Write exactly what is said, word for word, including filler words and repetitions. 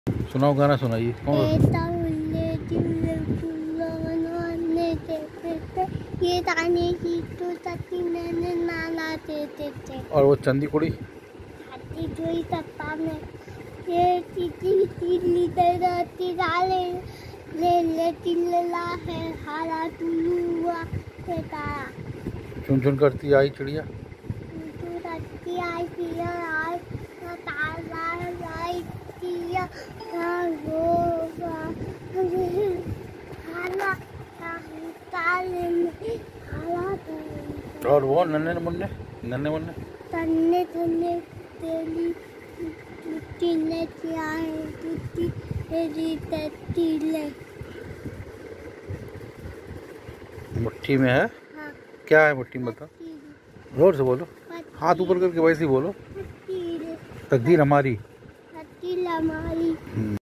सुनाओ, गाना सुनाइए। कौन? ये ताने की तो तत्ती मैंने नाना देते थे। और वो चंदी कुड़ी हाथी जोई तत्ता में ये तीती तीली तेराती डाले ले ले तिल्ला है हारा तुलुआ के तारा चुन चुन करती आई चिड़िया। तू तत्ती आई पिया आई ना तारा आई पिया ना रोगा हाला ताले में हाला ताले। और वो नन्हे मुन्ने नन्हे मुन्ने तन्ने तन्ने तेली तुत्तीने चाहे तुत्ती तेरी तत्तीले। मुट्ठी में है। हाँ। क्या है मुट्ठी में? बताओ, जोर से बोलो, हाथ ऊपर करके वैसे ही बोलो। तकदीर हमारी। तकदीर हमारी।